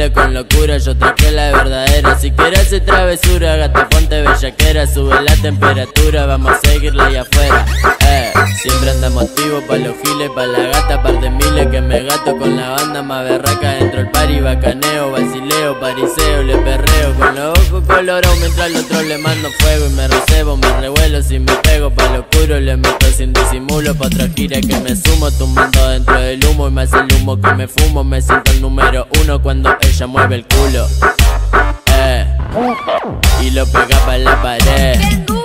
baile con locura, yo traje la verdadera. Si quieres hacer travesura, gata, ponte bellaquera. Sube la temperatura, vamos a seguirla allá afuera. Siempre andamos activos pa' los giles, pa' la gata, par de miles que me gato con la banda más berraca. Dentro el party, bacaneo, vacileo, pariseo, le perreo con los ojos colorados mientras al otro le mando fuego. Y me recebo, me revuelo, si me pego pa' lo oscuro le meto sin disimulo. Pa' otra gira que me sumo, tumbando dentro del humo. Y más el humo que me fumo, me siento el número uno cuando ella mueve el culo. Y lo pega pa' la pared.